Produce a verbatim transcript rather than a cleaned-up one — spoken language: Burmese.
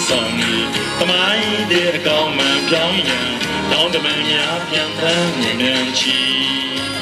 送你，他买的高门票一样，到的门呀，偏袒你面前。